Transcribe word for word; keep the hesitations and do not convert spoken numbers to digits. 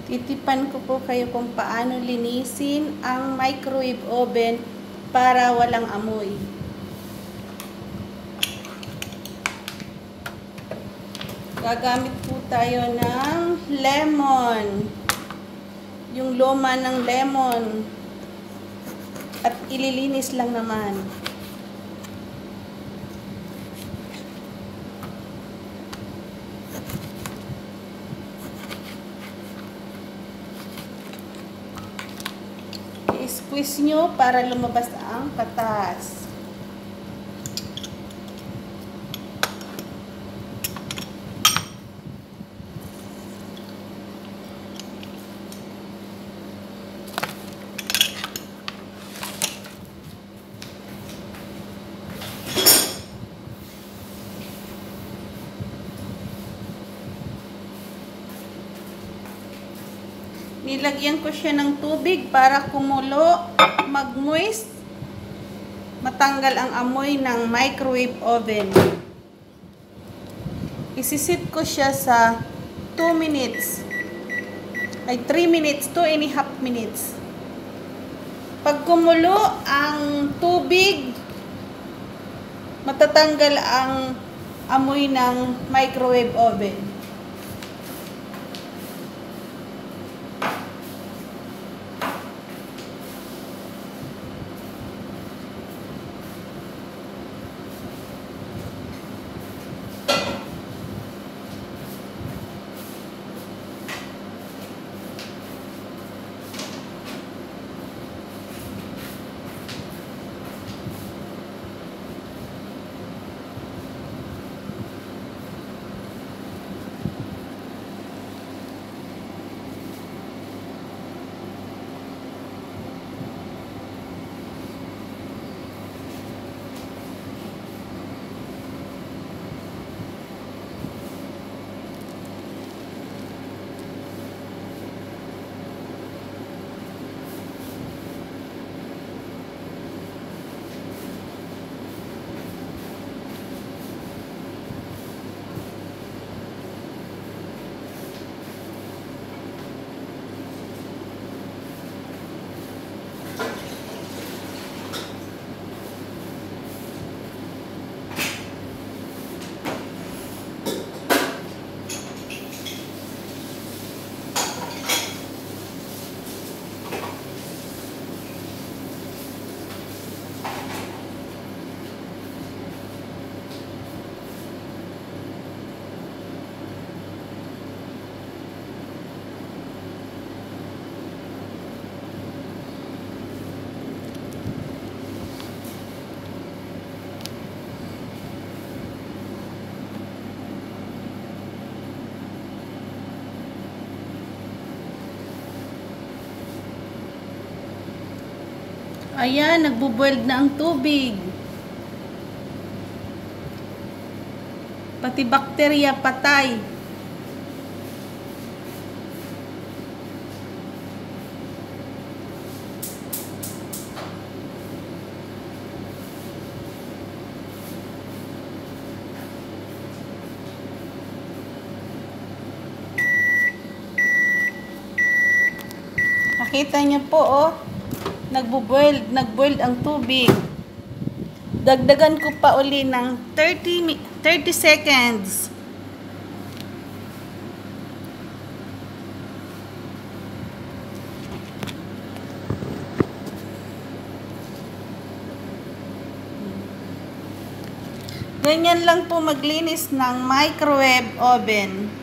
Titipan ko po kayo kung paano linisin ang microwave oven para walang amoy. Gagamit po tayo ng lemon. Yung loma ng lemon. At ililinis lang naman. I-squeeze nyo para lumabas ang katas. Nilagyan ko siya ng tubig para kumulo, mag-moist, matanggal ang amoy ng microwave oven. Isisit ko siya sa two minutes. Ay three minutes, two and a half minutes. Pag kumulo ang tubig, matatanggal ang amoy ng microwave oven. Ayan, nagbo-boiled na ang tubig. Pati bakterya patay. Nakita niyo po, oh. Nagbo-boiled, nag-boiled ang tubig. Dagdagan ko pa uli ng thirty seconds. Ganyan lang po maglinis ng microwave oven.